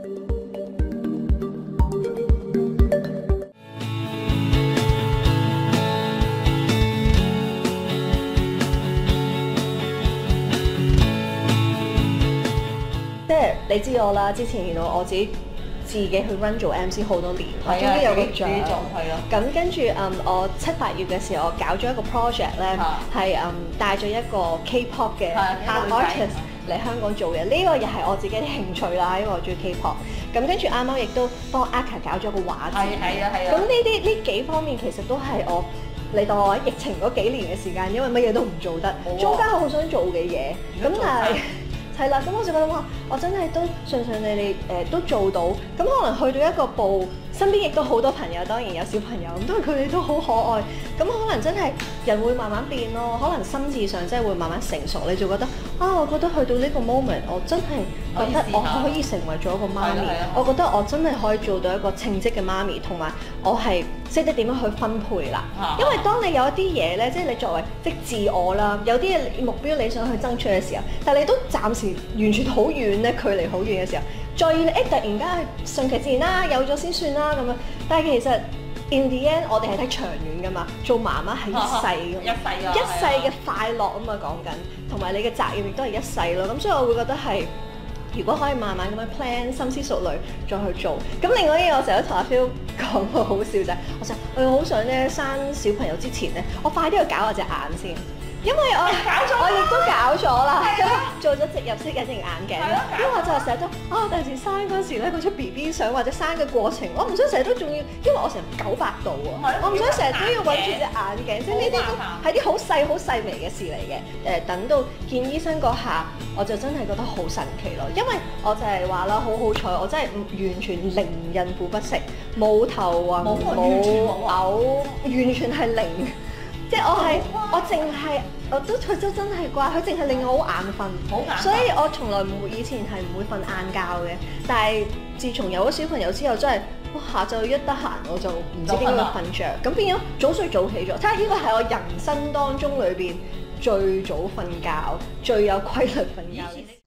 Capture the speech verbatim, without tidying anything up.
即係你知我啦，之前原來我自己自己去 run 做 M C 好多年，我終於有個獎。咁跟住嗯，我七八月嘅時候，我搞咗一個 project 咧，係嗯帶咗一個 K-pop 嘅 artist 嚟香港做嘅。呢個又係我自己啲興趣啦，因為我中意 K-pop。咁跟住啱啱亦都幫 Aka 搞咗個畫展。係啊係啊。咁呢啲呢幾方面其實都係我。你當我喺疫情嗰幾年嘅時間，因為乜嘢都唔做得，中間我好想做嘅嘢，咁但係係啦，咁我就覺得哇，我真係都順順利利誒都做到，咁可能去到一個步，身邊亦都好多朋友，當然有小朋友，咁都係佢哋都好可愛，咁可能真係人會慢慢變咯，可能心智上真係會慢慢成熟，你就覺得啊，我覺得去到呢個 moment， 我真係覺得我可以成為咗一個媽咪，我覺得我真係可以做到一個稱職嘅媽咪，同埋我係識得點樣去分配啦。因為當你有一啲嘢咧，即係你作為即自我啦，有啲目標你想去爭取嘅時候，但係你都暫時完全好遠咧，距離好遠嘅時候，再要你誒突然間係順其自然啦，有咗先算啦咁樣。但係其實 in the end 我哋係睇長遠噶嘛，做媽媽係一世嘅，一世啊，一世嘅快樂啊嘛講緊，同埋你嘅責任亦都係一世咯。咁所以我會覺得係。如果可以慢慢咁樣 plan，深思熟慮再去做。咁另外一樣，我成日都同阿 Phil 講過好笑就係，我就我好想咧生小朋友之前咧，我快啲去搞下隻眼先。因為我我亦都搞咗啦，做咗植入式隱形眼鏡。因為我就成日都啊，第時生嗰時咧，嗰出 B B 相或者生嘅過程，我唔想成日都仲要，因為我成日九百度啊，我唔想成日都要揾住隻眼鏡，即係呢啲都係啲好細好細微嘅事嚟嘅。誒，等到見醫生嗰下，我就真係覺得好神奇咯，因為我就係話啦，好好彩，我真係完全零孕婦不適，冇頭暈，冇嘔，完全係零。即係我係，我淨係，我都佢都真係啩，佢淨係令我好眼瞓，所以我從來唔會以前係唔會瞓晏覺嘅。但係自從有咗小朋友之後，真係哇下晝一得閒我就唔知點解會瞓着，咁變咗早睡早起咗。睇下呢個係我人生當中裏邊最早瞓覺、最有規律瞓覺。